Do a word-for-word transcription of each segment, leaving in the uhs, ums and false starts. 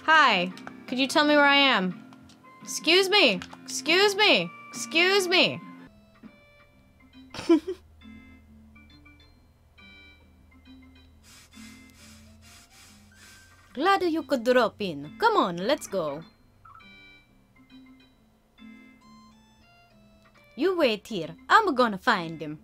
Hi. Could you tell me where I am? Excuse me. Excuse me. Excuse me. Glad you could drop in. Come on, let's go. You wait here. I'm gonna find him.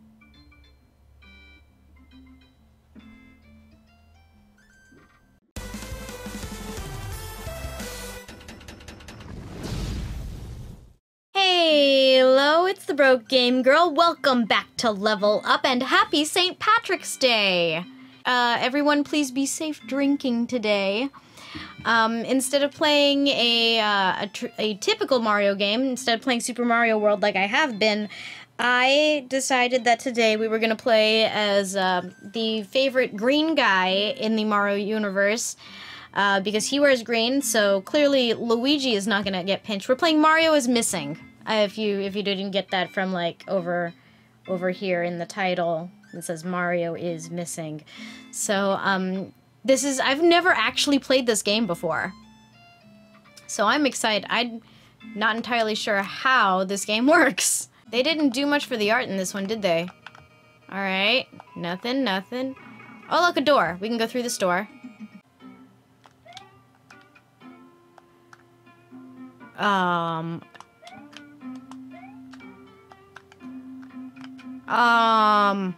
Hello, it's the Broke Game Girl. Welcome back to Level Up and happy Saint Patrick's Day. Uh, everyone please be safe drinking today. Um, instead of playing a, uh, a, tr a typical Mario game, instead of playing Super Mario World like I have been, I decided that today we were going to play as uh, the favorite green guy in the Mario universe, uh, because he wears green, so clearly Luigi is not going to get pinched. We're playing Mario is Missing, uh, if you if you didn't get that from, like, over, over here in the title. It says Mario is Missing. So, um... This is, I've never actually played this game before. So I'm excited. I'm not entirely sure how this game works. They didn't do much for the art in this one, did they? Alright. Nothing, nothing. Oh, look, a door. We can go through this door. Um... Um...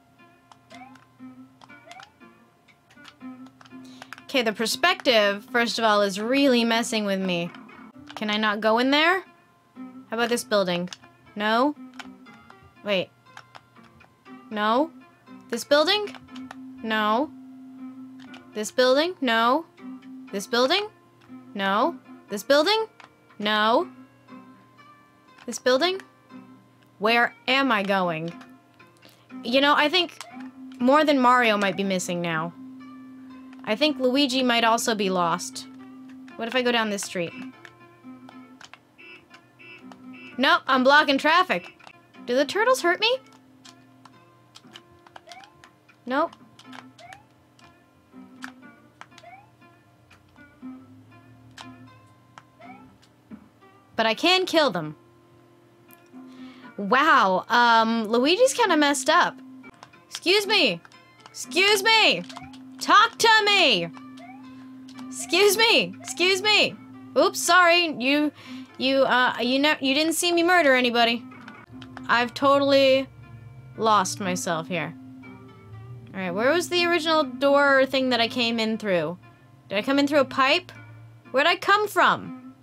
Okay, the perspective, first of all, is really messing with me. Can I not go in there? How about this building? No? Wait. No? This building? No. This building? No. This building? No. This building? No. This building? Where am I going? You know, I think more than Mario might be missing now. I think Luigi might also be lost. What if I go down this street? Nope, I'm blocking traffic. Do the turtles hurt me? Nope. But I can kill them. Wow, um, Luigi's kind of messed up. Excuse me. Excuse me. Talk to me! Excuse me! Excuse me! Oops, sorry. You, you, uh, you know, you didn't see me murder anybody. I've totally lost myself here. Alright, where was the original door thing that I came in through? Did I come in through a pipe? Where'd I come from?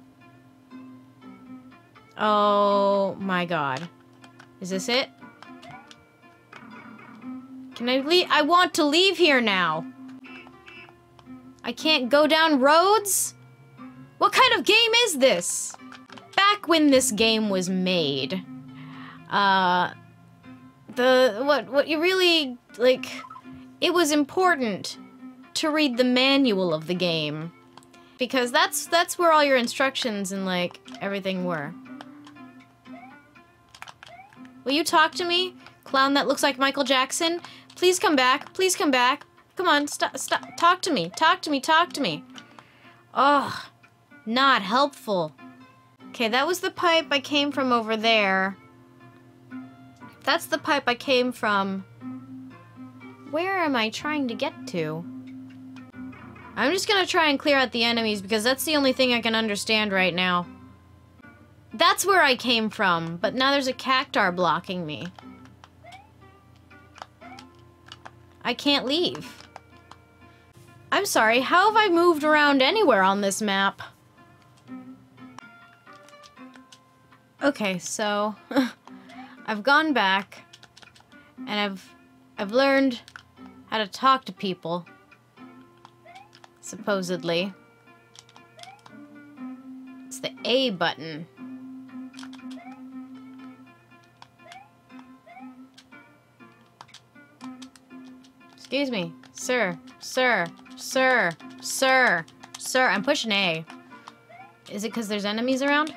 Oh my god. Is this it? Can I leave? I want to leave here now. I can't go down roads? What kind of game is this? Back when this game was made, uh, the, what, what you really, like, it was important to read the manual of the game. Because that's, that's where all your instructions and, like, everything were. Will you talk to me? Clown that looks like Michael Jackson? Please come back. Please come back. Come on, stop, stop. Talk to me. Talk to me. Talk to me. Ugh. Not helpful. Okay, that was the pipe I came from over there. That's the pipe I came from. Where am I trying to get to? I'm just gonna try and clear out the enemies because that's the only thing I can understand right now. That's where I came from, but now there's a cactar blocking me. I can't leave. I'm sorry, how have I moved around anywhere on this map? Okay, so I've gone back and I've I've learned how to talk to people, supposedly. It's the A button. Excuse me, sir, sir, sir, sir, sir. I'm pushing A. Is it because there's enemies around?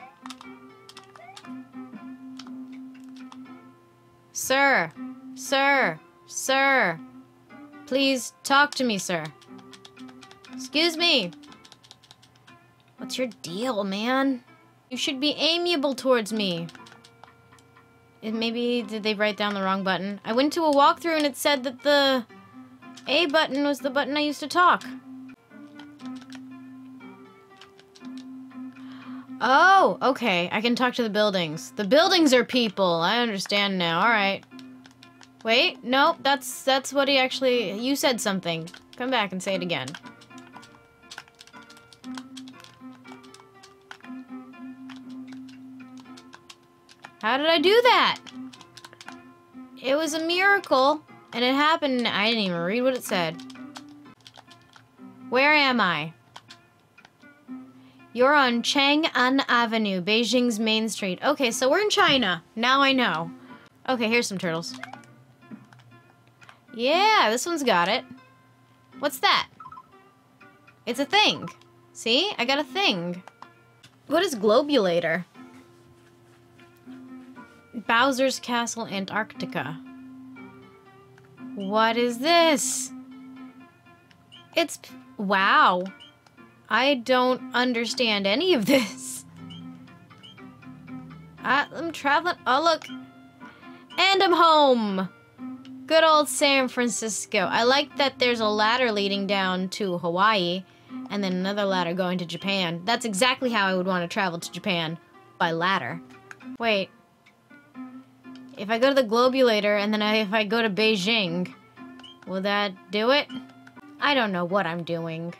Sir, sir, sir. Please talk to me, sir. Excuse me. What's your deal, man? You should be amiable towards me. And maybe, did they write down the wrong button? I went to a walkthrough and it said that the A button was the button I used to talk. Oh, okay. I can talk to the buildings. The buildings are people. I understand now. All right. Wait, nope. That's that's what he actually... You said something. Come back and say it again. How did I do that? It was a miracle, and it happened. I didn't even read what it said. Where am I? You're on Chang'an Avenue, Beijing's main street. Okay, so we're in China. Now I know. Okay, here's some turtles. Yeah, this one's got it. What's that? It's a thing. See? I got a thing. What is Globulator? Bowser's Castle, Antarctica. What is this? It's... Wow. I don't understand any of this. I, I'm traveling... Oh, look. And I'm home. Good old San Francisco. I like that there's a ladder leading down to Hawaii and then another ladder going to Japan. That's exactly how I would want to travel to Japan. By ladder. Wait. If I go to the Globulator and then I, if I go to Beijing, will that do it? I don't know what I'm doing.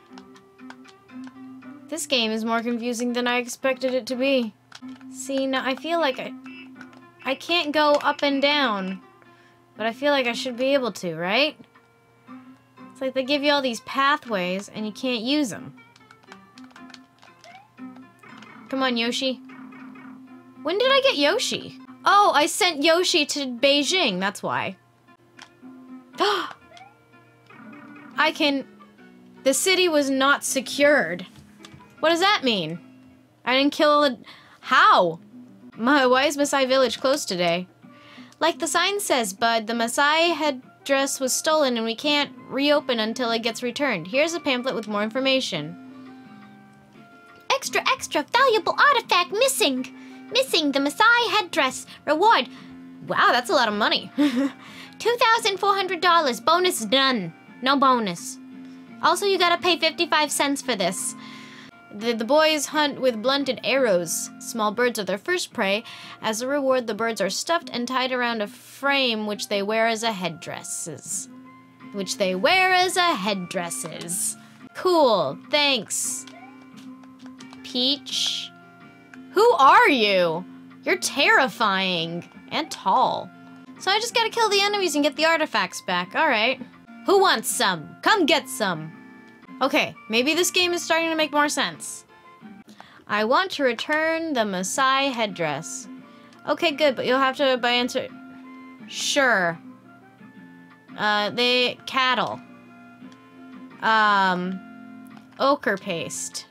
This game is more confusing than I expected it to be. See, now I feel like I... I can't go up and down. But I feel like I should be able to, right? It's like they give you all these pathways and you can't use them. Come on, Yoshi. When did I get Yoshi? Oh, I sent Yoshi to Beijing, that's why. I can... The city was not secured. What does that mean? I didn't kill a... How? My, why is Maasai Village closed today? Like the sign says, bud, the Maasai headdress was stolen and we can't reopen until it gets returned. Here's a pamphlet with more information. Extra, extra, valuable artifact missing. Missing the Maasai headdress. Reward. Wow, that's a lot of money. two thousand four hundred dollars. Bonus none. No bonus. Also, you gotta pay fifty-five cents for this. The, the boys hunt with blunted arrows. Small birds are their first prey. As a reward, the birds are stuffed and tied around a frame which they wear as a headdresses. Which they wear as a headdresses. Cool, thanks. Peach. Who are you? You're terrifying. And tall. So I just gotta kill the enemies and get the artifacts back. Alright. Who wants some? Come get some. Okay, maybe this game is starting to make more sense. I want to return the Maasai headdress. Okay, good, but you'll have to buy answer. Sure. Uh, they cattle. Um, ochre paste.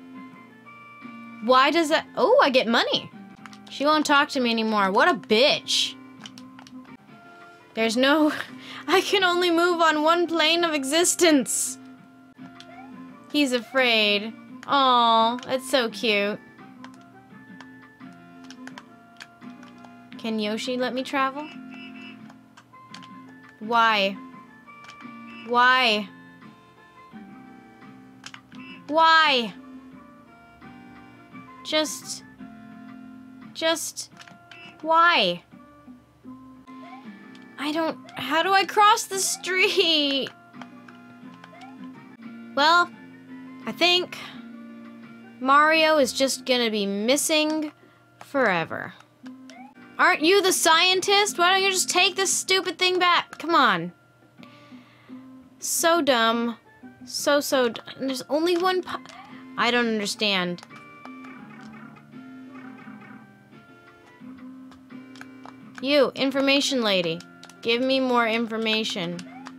Why does that? Oh, I get money. She won't talk to me anymore. What a bitch. There's no. I can only move on one plane of existence. He's afraid. Aw, that's so cute. Can Yoshi let me travel? Why? Why? Why? Just... Just... Why? I don't... How do I cross the street? Well... I think Mario is just gonna be missing forever. Aren't you the scientist? Why don't you just take this stupid thing back? Come on. So dumb. So, so dumb. There's only one po- I don't understand. You, information lady. Give me more information.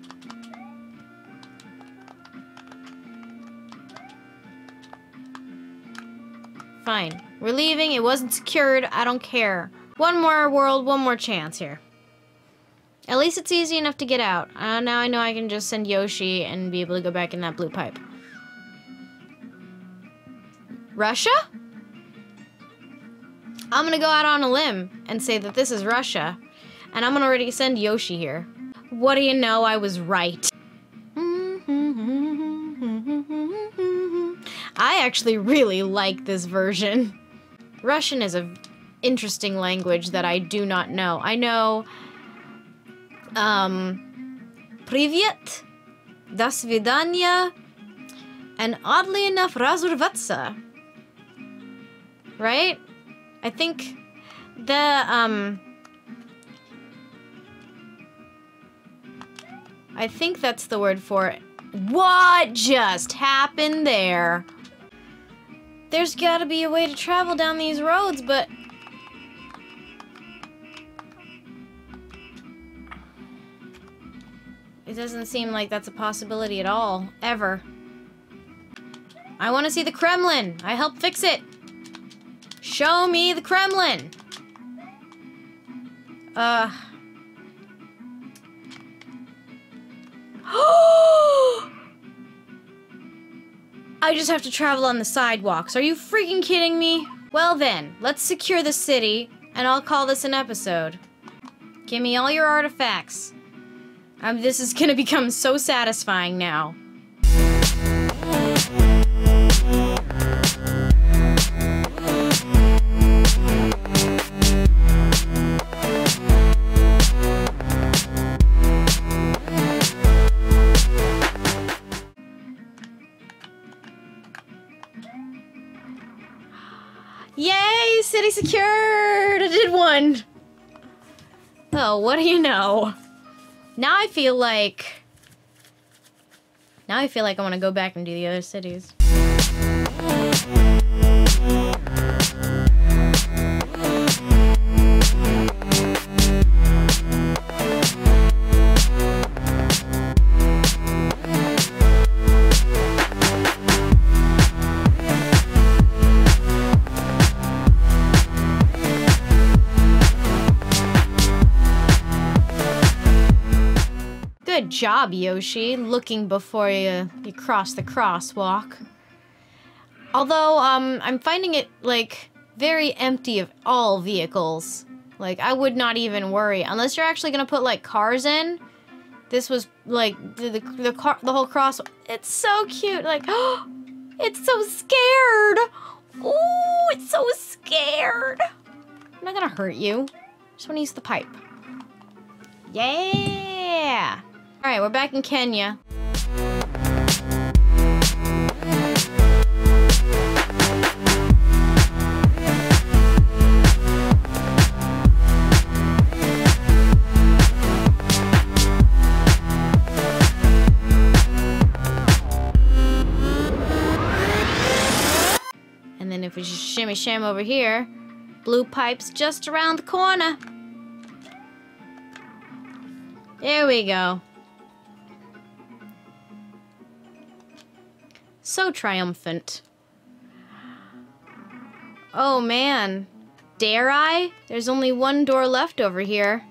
Fine. We're leaving. It wasn't secured. I don't care. One more world, one more chance here. At least it's easy enough to get out. Uh, now I know I can just send Yoshi and be able to go back in that blue pipe. Russia? I'm gonna go out on a limb and say that this is Russia. And I'm gonna already send Yoshi here. What do you know? I was right. I actually really like this version. Russian is an interesting language that I do not know. I know, um, Привет, До свидания, and oddly enough, Разорваться. Right? I think the, um, I think that's the word for it. What just happened there? There's gotta be a way to travel down these roads, but... it doesn't seem like that's a possibility at all, ever. I want to see the Kremlin. I helped fix it. Show me the Kremlin. Uh... I just have to travel on the sidewalks. Are you freaking kidding me? Well then, let's secure the city, and I'll call this an episode. Give me all your artifacts. Um, this is gonna become so satisfying now. Yay! City secured! I did one! Oh, what do you know? Now I feel like... Now I feel like I want to go back and do the other cities. Good job, Yoshi, looking before you, you cross the crosswalk. Although, um, I'm finding it, like, very empty of all vehicles. Like, I would not even worry. Unless you're actually gonna put, like, cars in. This was, like, the, the, the, car, the whole cross... It's so cute, like, oh, it's so scared! Ooh, it's so scared! I'm not gonna hurt you. Just wanna use the pipe. Yeah! Alright, we're back in Kenya. And then if we just shimmy sham over here, blue pipe's just around the corner. There we go. So triumphant. Oh man. Dare I? There's only one door left over here.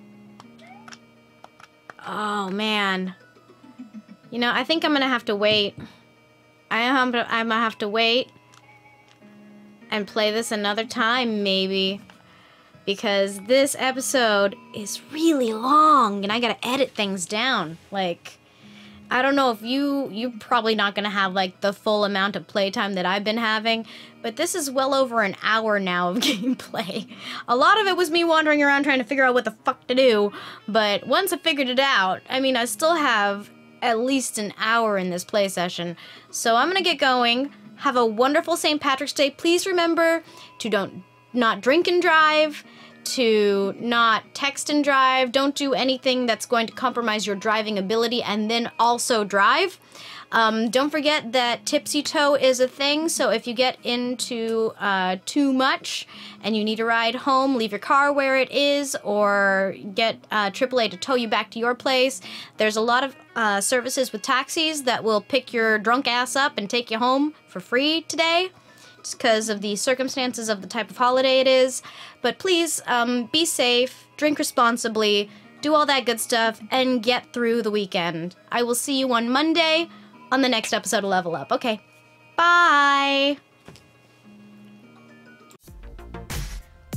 Oh man. You know, I think I'm gonna have to wait. I am I'm gonna have to wait and play this another time, maybe. Because this episode is really long and I gotta edit things down. Like, I don't know if you, you're probably not gonna have like the full amount of playtime that I've been having, but this is well over an hour now of gameplay. A lot of it was me wandering around trying to figure out what the fuck to do, but once I figured it out, I mean, I still have at least an hour in this play session. So I'm gonna get going. Have a wonderful Saint Patrick's Day. Please remember to don't not drink and drive, to not text and drive. Don't do anything that's going to compromise your driving ability and then also drive. Um, don't forget that tipsy toe is a thing, so if you get into uh, too much and you need to ride home, leave your car where it is or get uh, triple A to tow you back to your place. There's a lot of uh, services with taxis that will pick your drunk ass up and take you home for free today, just because of the circumstances of the type of holiday it is. But please, um, be safe, drink responsibly, do all that good stuff, and get through the weekend. I will see you on Monday on the next episode of Level Up. Okay, bye!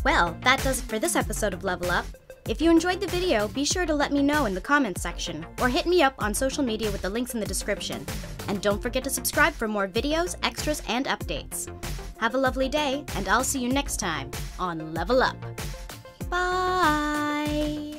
Well, that does it for this episode of Level Up. If you enjoyed the video, be sure to let me know in the comments section, or hit me up on social media with the links in the description. And don't forget to subscribe for more videos, extras, and updates. Have a lovely day, and I'll see you next time on Level Up. Bye!